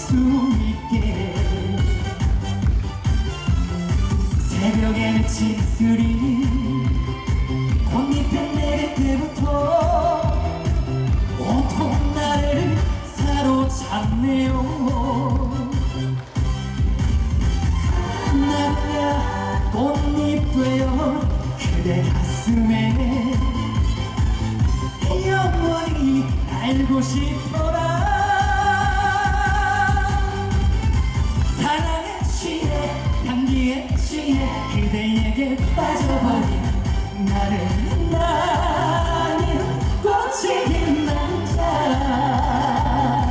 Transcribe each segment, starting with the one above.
수 있게 새벽에 맺힌 술이 꽃잎에 내릴 때부터 온통 나를 사로잡네요. 나야 꽃잎 되어 그대 가슴에 영원히 알고 싶어라. 사랑에 취해 향기에 취해 그대에게 빠져버린 나는 꽃이 핀 남자.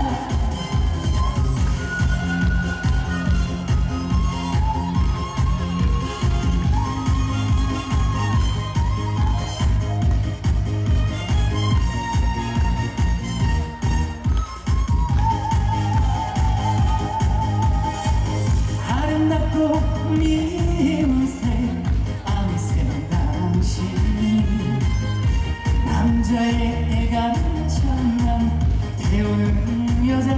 아름답고 미운새 아미새 당신 남자의 애간장난 태우는 여자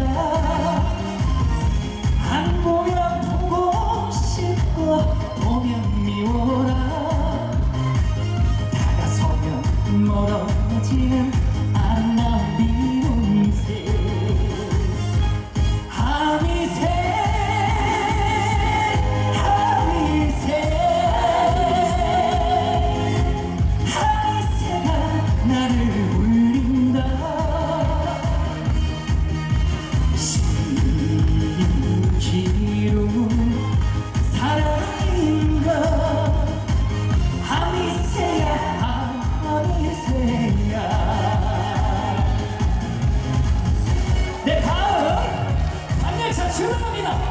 안 보면 보고 싶고 보면 미워라. 다가서면 멀어지는 아름다운 미운새 아미새 네, 다음 안녕차 출발합니다.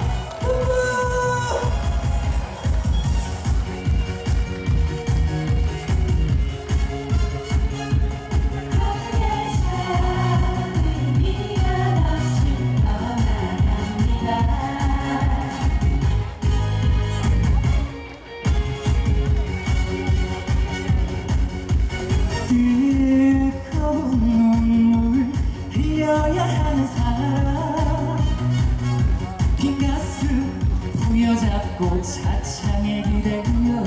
뜨거운 눈물 흘려야 하는 사람 빈 가슴 부여잡고 차창에 기대며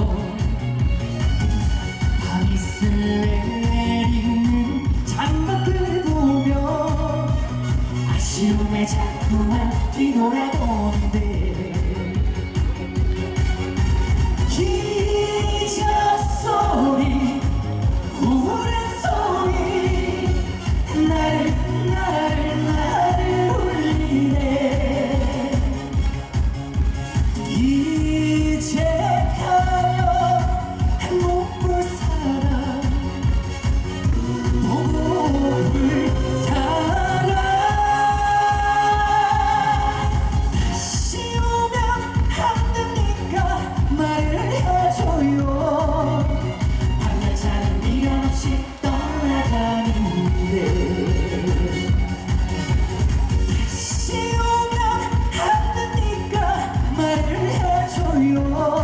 밤이 스내리는 창밖을 보며 아쉬움에 자꾸만 뒤돌아보는데 기적 소리 우울한 소리 나를 울리네. 이제 가면 못 볼 사람 못 볼 사람 다시 오면 안 되니까 말을 해줘요. 방향차는 미련 없이 떠나가는데 다시 오면 안 되니까 말을 해줘요.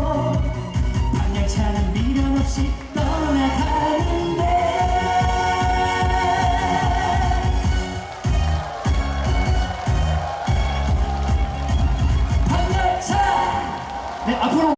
방향차는 미련 없이 떠나가는데 방향차 네 앞으로